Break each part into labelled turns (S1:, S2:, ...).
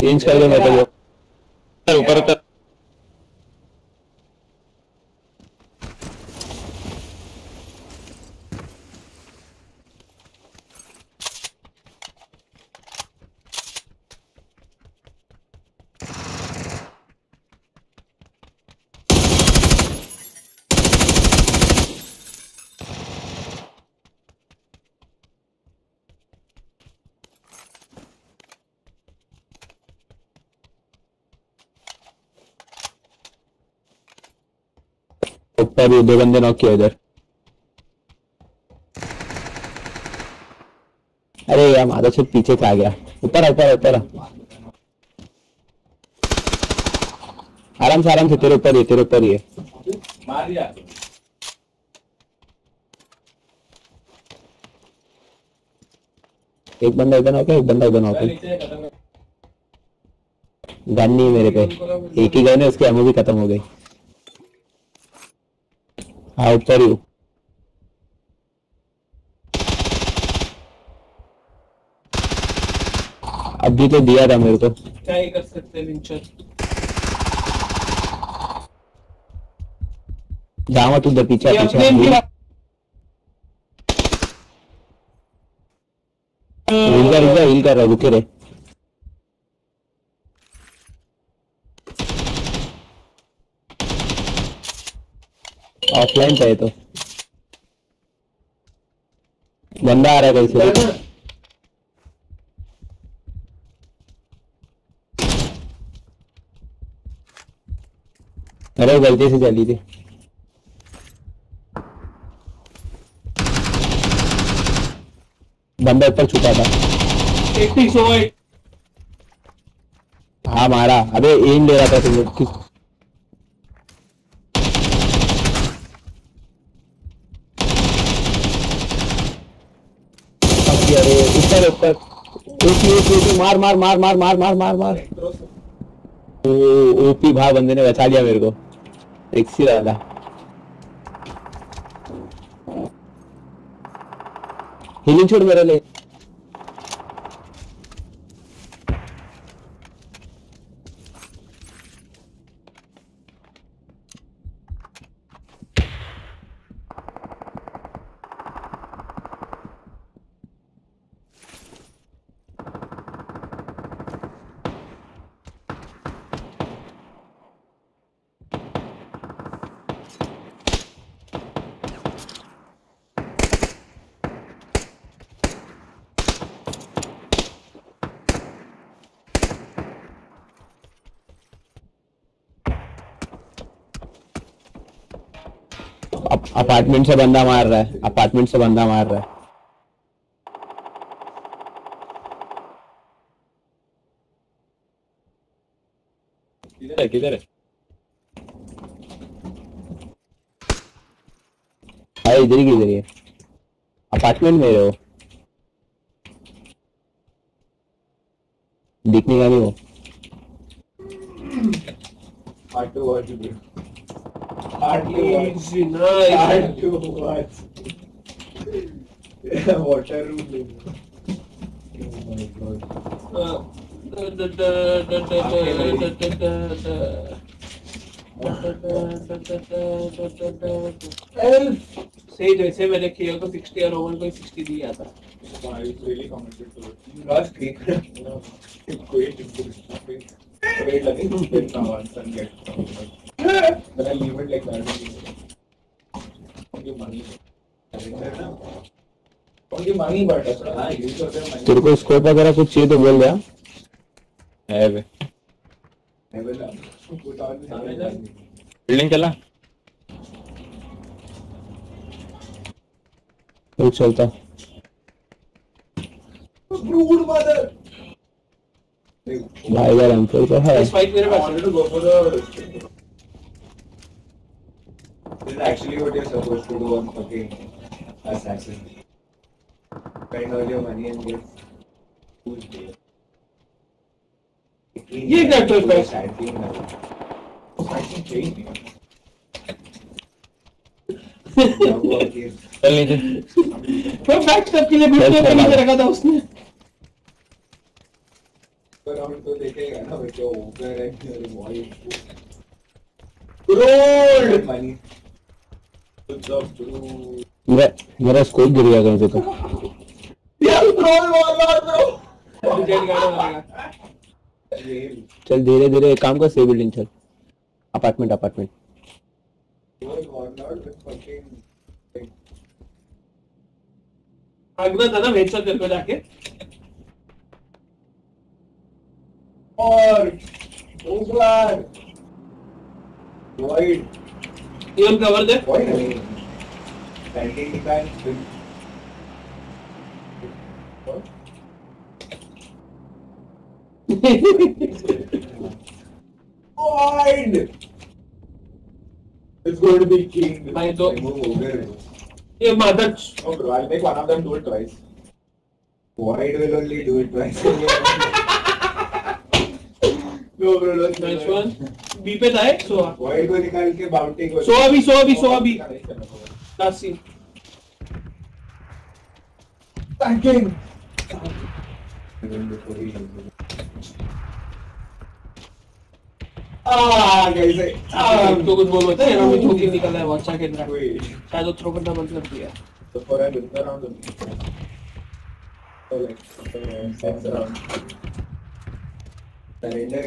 S1: Change कर दो मेरे को ऊपर ऊपर। ऊपर ये 2 बंदे नॉक किए इधर। अरे यार मारा सिर्फ पीछे से आ गया। ऊपर ऊपर ऊपर आराम से तेरे ऊपर ही है।
S2: मार दिया।
S1: एक बंदा इधर नॉक है, एक बंदा उधर नॉक है। गन नहीं मेरे पे, एक ही गन है, उसकी एमओ भी खत्म हो गई। हाँ ऊपर ही। अभी तो दिया था मेरे को।
S2: क्या ही कर सकते हैं विंचर।
S1: जावा तू उधर पीछे
S2: हील
S1: कर रहा रुके रहे। ऑफलाइन चाहिए तो बंदा आ रहा है कहीं से। अरे गलती से चली थी। बंदा ऊपर छुपा था।
S2: 108।
S1: हाँ मारा। अबे एम ले रहा था तुम लोग। अरे ऊपर मार मार मार मार मार मार मार मार। ओपी भाई बंदे ने बचा लिया मेरे को। एक सी रहा था। हीलिंग छोड़ मेरे लिए। अपार्टमेंट से बंदा मार रहा है। अपार्टमेंट से बंदा मार रहा है।
S2: किधर है?
S1: अरे इधर ही है। अपार्टमेंट में हो। दिखने का नहीं हो।
S2: Water room. Oh my god. सही जैसे मैंने किया तो 60 और ओवन को 60 दिया था। really commented to it. Last week. Wait lagi then once and get but I leave it like that. Money.
S1: तेरे को स्कोप वगैरह कुछ चाहिए तो बोल दिया है बे।
S2: बिल्डिंग चला
S1: तो चलता भाई यार एम्पोल तो है।
S2: इस फाइट मेरे पास है। Go for the this is actually what you're supposed to do on fucking assassin. Spend all your money and get who's there. ये क्या कर रहा है? Fighting change नहीं।
S1: चल नीचे।
S2: वो बैक स्टेप के लिए बिल्कुल नीचे रखा था उसने। राउंड तो देखेगा ना बच्चों over and voice
S3: rolled
S2: money
S1: मेरा स्कोप गिर गया कहीं पे तो।
S3: यार रोल वॉल ब्रो
S4: जेट गाड़ी मारेगा।
S1: चल धीरे धीरे एक काम कर, से बिल्डिंग चल, अपार्टमेंट अपार्टमेंट।
S4: भागना था ना हेडशॉट तेरे को जाके।
S2: और ओवर वाइड
S4: ये कवर दे।
S2: वाइड नहीं पैंटिंग निकाल wide it's going to be king
S4: भाई तो
S2: move over
S4: ये मदद
S2: oh bro I'll make one of them do it twice wide will only do it twice no bro don't
S4: nice one. B पे था एक सोआ।
S2: wide को निकाल के बाउंटी को
S4: सोआ भी लास्ट सीन।
S2: again कैसे
S4: तो कुछ बोल बता यार, हमें ठोक निकल रहा है, बहुत अच्छा खेल रहा है।
S2: wait
S4: शायद वो थ्रो करना बंद कर दिया।
S2: so for a look around so like sense around surrender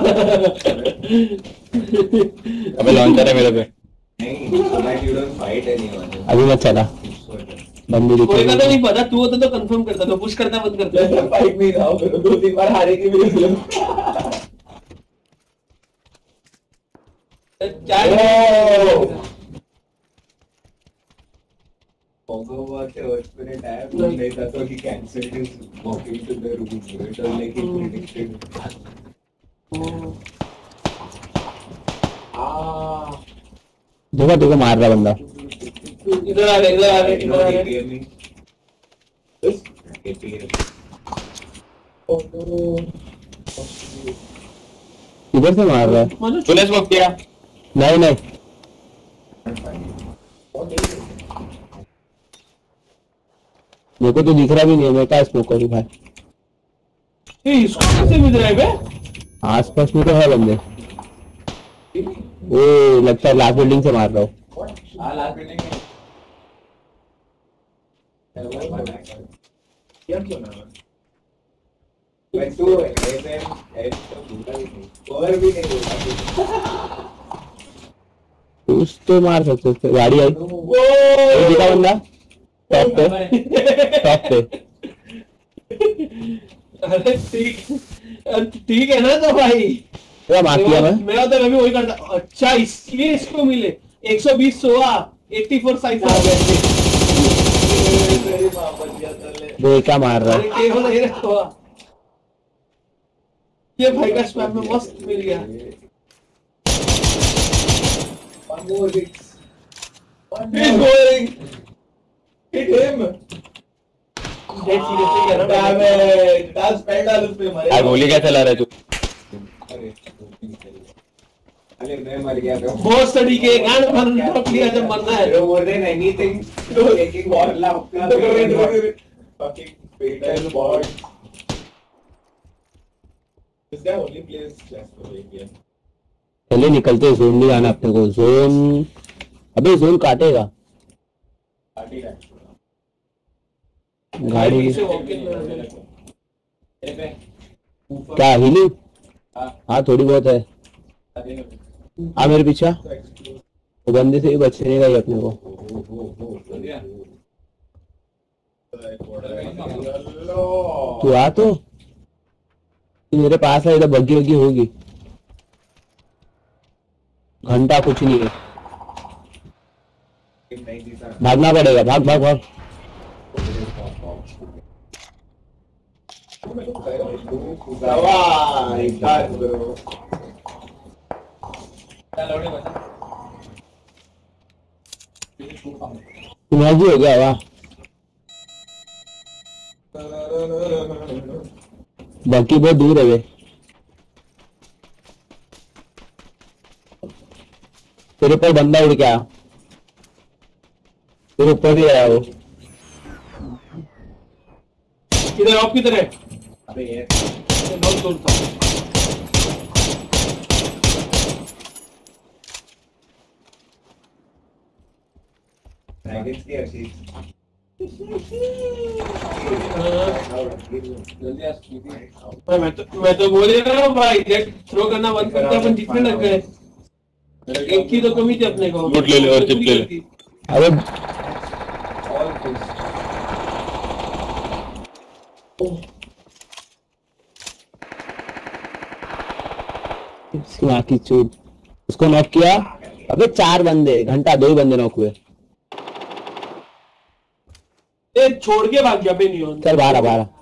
S1: अबे लॉन्चर है मेरे पे।
S2: नहीं so that you don't fight anyone
S1: अभी मत चला, बंदी
S4: कोई का तो
S1: दिखे।
S4: नहीं पता, तू होता तो कंफर्म करता, तो पुश करता बंद करता।
S3: फाइट में रहा हूं 2-3 बार हारेगी मेरी फिल्म
S4: क्या
S2: Mobo was the first minute I have like that's why he cancelled his walking to the room. It was like he predicted.
S1: देखो देखो मार रहा बंदा।
S4: इधर आ रहे।
S2: This APM. Oh no.
S1: इधर से मार रहा है।
S3: तूने स्मोक किया
S1: नहीं नहीं मेरे को तो दिख रहा भी नहीं है, मैं क्या स्मोक करूँ भाई।
S4: ये इसको कैसे मिल रहा है बे?
S1: आसपास में तो है बंदे। वो लगता है लास्ट बिल्डिंग से मार रहा हूँ।
S2: क्या क्यों ना मैं तो ऐसे तो भूला ही नहीं और भी नहीं बोला
S1: कुछ तो मार सकते थे। गाड़ी आई, दिखा बंदा टॉप पे।
S4: अरे ठीक है ना तो भाई,
S1: क्या मार किया
S4: मैं तो भी वही करता। अच्छा इसलिए इसको मिले 120 सोआ 84 साइज आ गए।
S1: वो क्या मार रहा है।
S4: टेबल नहीं रखा, ये भाई का स्पैम में मस्त मिल गया।
S2: one more hits
S3: he's going hit him
S4: dead seriously कह रहा
S3: damn it that's spell डाल उस पे मारे
S1: यार गोली क्या चला रहा है तू।
S2: अरे मैं मर गया था
S4: बहुत स्टडी के गांड भरने को लिया जब मरना है।
S2: more than anything taking ball अपना fucking fatal ball
S3: this guy only plays chess for APM
S1: चले निकलते, जोन नहीं आना अपने को। जोन अबे जोन काटेगा
S2: पार्टी है
S1: गाड़ी।
S4: से वॉक इन
S1: क्या हीलिंग? हाँ थोड़ी बहुत है। आ मेरे पीछे, वो बंदे से ही बचने का ही अपने को। तू आ तो तू मेरे पास है, इधर बग्गी वग्गी होगी। घंटा कुछ नहीं है, भागना पड़ेगा। भाग भाग भाग। मैगी हो गया वाह। बाकी बहुत दूर है वे। तेरे ऊपर बंदा उड़ के आया, तेरे ऊपर भी आया वो।
S4: किधर ऑफ किधर है?
S2: पे है
S4: बहुत दूर था।
S2: ड्रैगन्स की अच्छी
S4: मैं तो बोल रहा हूँ भाई, जेट थ्रो करना बंद करते अपन जितने लग गए, एक की तो कमी थी अपने को।
S5: लूट ले ले और चिप ले ले।
S1: अबे
S2: ऑल कुछ
S1: इसकी आँख की चूत, उसको नॉक किया। अबे 4 बंदे, घंटा 2 ही बंदे नॉक हुए।
S4: ए छोड़ के भाग गया पे नहीं होता।
S1: चल 12 12